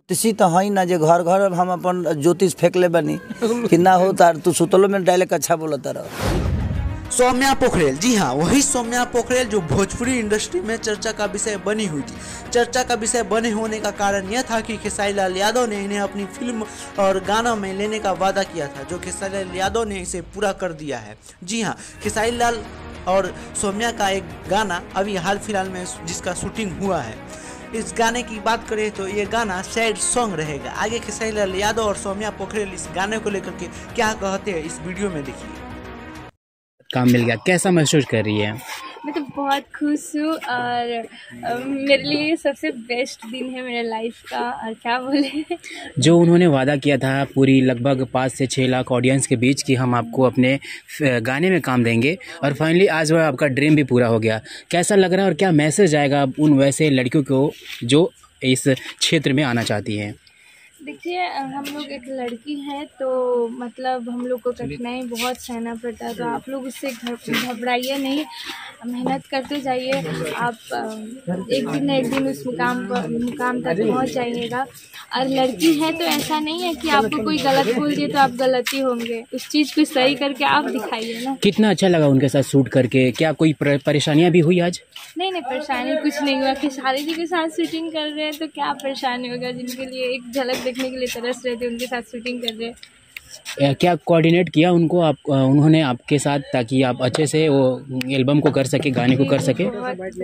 ज्योतिषी तो है ना, जो घर घर हम अपन ज्योतिष फेंक ले बनी कि ना हो तार तू सुतलो में डायलॉग अच्छा बोलता रहो। सौम्या पोखरेल, जी हाँ वही सौम्या पोखरेल जो भोजपुरी इंडस्ट्री में चर्चा का विषय बनी हुई थी। चर्चा का विषय बने होने का कारण यह था कि खेसारी लाल यादव ने इन्हें अपनी फिल्म और गाना में लेने का वादा किया था, जो खेसारी लाल यादव ने इसे पूरा कर दिया है। जी हाँ, खेसारी लाल और सौम्या का एक गाना अभी हाल फिलहाल में जिसका शूटिंग हुआ है, इस गाने की बात करें तो ये गाना सैड सॉन्ग रहेगा। आगे खेसारी लाल यादव और सौम्या पोखरेल इस गाने को लेकर के क्या कहते हैं इस वीडियो में देखिए। काम मिल गया, कैसा महसूस कर रही है? मैं तो बहुत खुश हूँ और मेरे लिए सबसे बेस्ट दिन है मेरे लाइफ का, और क्या बोले। जो उन्होंने वादा किया था पूरी लगभग 5 से 6 लाख ऑडियंस के बीच कि हम आपको अपने गाने में काम देंगे, और फाइनली आज वह आपका ड्रीम भी पूरा हो गया। कैसा लग रहा है और क्या मैसेज आएगा उन वैसे लड़कियों को जो इस क्षेत्र में आना चाहती हैं? देखिए, हम लोग एक लड़की है तो मतलब हम लोग को कठिनाई बहुत सहना पड़ता है, तो आप लोग उससे घबराइए नहीं, मेहनत करते जाइए। आप एक दिन न एक दिन उस मुकाम तक पहुंच जाइएगा। और लड़की है तो ऐसा नहीं है कि आपको कोई गलत बोल दिए तो आप गलत ही होंगे, उस चीज़ को सही करके आप दिखाइए ना। कितना अच्छा लगा उनके साथ शूट करके? क्या कोई परेशानियाँ भी हुई आज? नहीं, परेशानी कुछ नहीं हुआ। खेसारी जी के साथ शूटिंग कर रहे हैं तो क्या परेशानी होगा, जिनके लिए एक झलक देखने के लिए तरस रहे थे उनके साथ शूटिंग कर रहे हैं। क्या कोऑर्डिनेट किया उनको उन्होंने आपके साथ, ताकि आप अच्छे से वो एल्बम को कर सके, गाने को कर सके?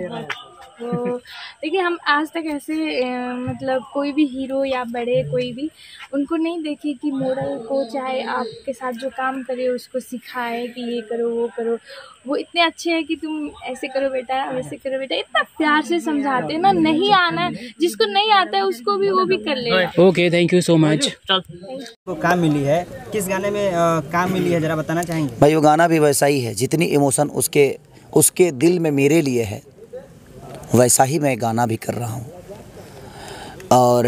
तो देखिए, हम आज तक ऐसे मतलब कोई भी हीरो या बड़े कोई भी उनको नहीं देखे कि मॉडल को चाहे आपके साथ जो काम करे उसको सिखाए कि ये करो वो करो। वो इतने अच्छे हैं कि तुम ऐसे करो बेटा, वैसे करो बेटा, इतना प्यार से समझाते हैं ना। नहीं आना, जिसको नहीं आता है उसको भी वो भी कर लेगा। Okay, thank you so much. को काम मिली है, किस गाने में काम मिली है, जरा बताना चाहेंगे? भाई वो गाना भी वैसा ही है, जितनी इमोशन उसके दिल में मेरे लिए है वैसा ही मैं गाना भी कर रहा हूँ। और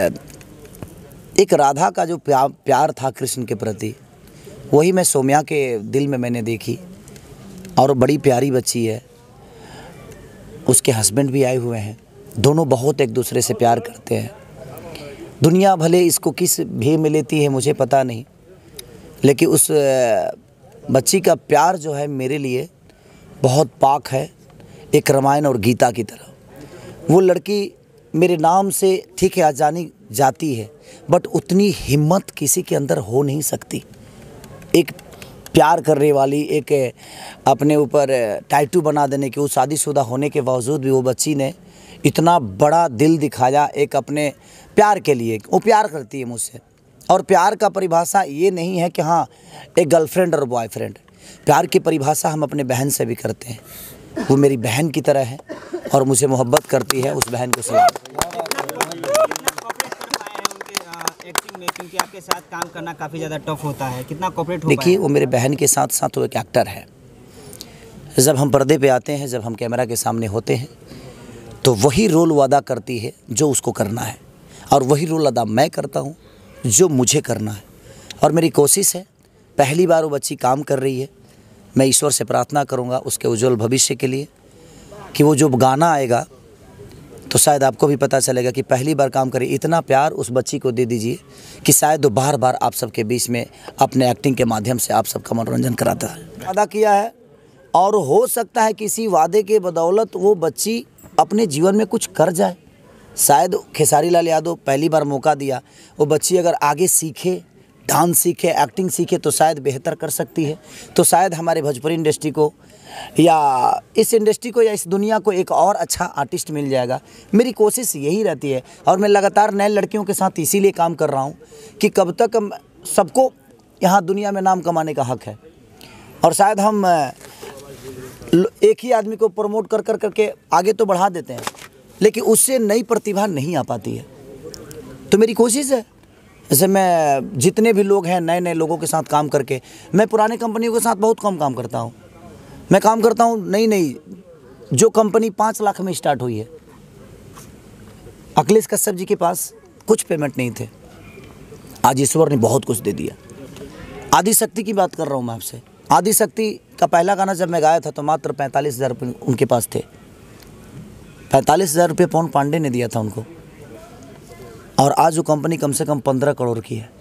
एक राधा का जो प्यार था कृष्ण के प्रति, वही मैं सौम्या के दिल में मैंने देखी। और बड़ी प्यारी बच्ची है, उसके हस्बैंड भी आए हुए हैं, दोनों बहुत एक दूसरे से प्यार करते हैं। दुनिया भले इसको किस भे में लेती है मुझे पता नहीं, लेकिन उस बच्ची का प्यार जो है मेरे लिए बहुत पाक है, एक रामायण और गीता की तरह। वो लड़की मेरे नाम से ठीक है आज जानी जाती है, बट उतनी हिम्मत किसी के अंदर हो नहीं सकती। एक प्यार करने वाली, एक अपने ऊपर टैटू बना देने की, वो शादीशुदा होने के बावजूद भी वो बच्ची ने इतना बड़ा दिल दिखाया एक अपने प्यार के लिए। वो प्यार करती है मुझसे, और प्यार का परिभाषा ये नहीं है कि हाँ एक गर्लफ्रेंड और बॉयफ्रेंड। प्यार की परिभाषा हम अपने बहन से भी करते हैं। वो मेरी बहन की तरह है और मुझे मोहब्बत करती है, उस बहन को सलाम। एक्टिंग में, क्योंकि आपके साथ काम करना काफ़ी ज़्यादा टफ होता है, कितना कोऑपरेट हो? देखिए, वो मेरे बहन के साथ साथ वो एक एक्टर है। जब हम पर्दे पे आते हैं, जब हम कैमरा के सामने होते हैं, तो वही रोल वो अदा करती है जो उसको करना है, और वही रोल अदा मैं करता हूँ जो मुझे करना है। और मेरी कोशिश है, पहली बार वो बच्ची काम कर रही है, मैं ईश्वर से प्रार्थना करूंगा उसके उज्जवल भविष्य के लिए कि वो जो गाना आएगा तो शायद आपको भी पता चलेगा कि पहली बार काम करे। इतना प्यार उस बच्ची को दे दीजिए कि शायद वो बार बार आप सबके बीच में अपने एक्टिंग के माध्यम से आप सबका मनोरंजन कराता है। वादा किया है, और हो सकता है किसी वादे के बदौलत वो बच्ची अपने जीवन में कुछ कर जाए। शायद खेसारी लाल यादव पहली बार मौका दिया, वो बच्ची अगर आगे सीखे, डांस सीखे, एक्टिंग सीखे, तो शायद बेहतर कर सकती है। तो शायद हमारे भोजपुरी इंडस्ट्री को या इस इंडस्ट्री को या इस दुनिया को एक और अच्छा आर्टिस्ट मिल जाएगा। मेरी कोशिश यही रहती है, और मैं लगातार नए लड़कियों के साथ इसीलिए काम कर रहा हूँ कि कब तक सबको यहाँ दुनिया में नाम कमाने का हक है। और शायद हम एक ही आदमी को प्रमोट कर करके आगे तो बढ़ा देते हैं, लेकिन उससे नई प्रतिभा नहीं आ पाती है। तो मेरी कोशिश है, जैसे मैं जितने भी लोग हैं नए लोगों के साथ काम करके, मैं पुराने कंपनियों के साथ बहुत कम काम करता हूँ। मैं काम करता हूँ नई जो कंपनी 5 लाख में स्टार्ट हुई है। अखिलेश कश्यप जी के पास कुछ पेमेंट नहीं थे, आज ईश्वर ने बहुत कुछ दे दिया। आदिशक्ति की बात कर रहा हूँ मैं आपसे। आदिशक्ति का पहला गाना जब मैं गाया था तो मात्र 45,000 रुपये उनके पास थे। 45,000 रुपये पवन पांडे ने दिया था उनको। और आज वो कंपनी कम से कम 15 करोड़ की है।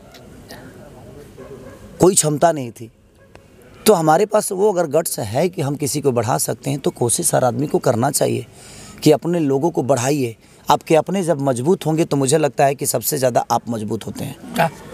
कोई क्षमता नहीं थी। तो हमारे पास वो अगर गट्स है कि हम किसी को बढ़ा सकते हैं तो कोशिश हर आदमी को करना चाहिए कि अपने लोगों को बढ़ाइए। आपके अपने जब मजबूत होंगे तो मुझे लगता है कि सबसे ज़्यादा आप मजबूत होते हैं।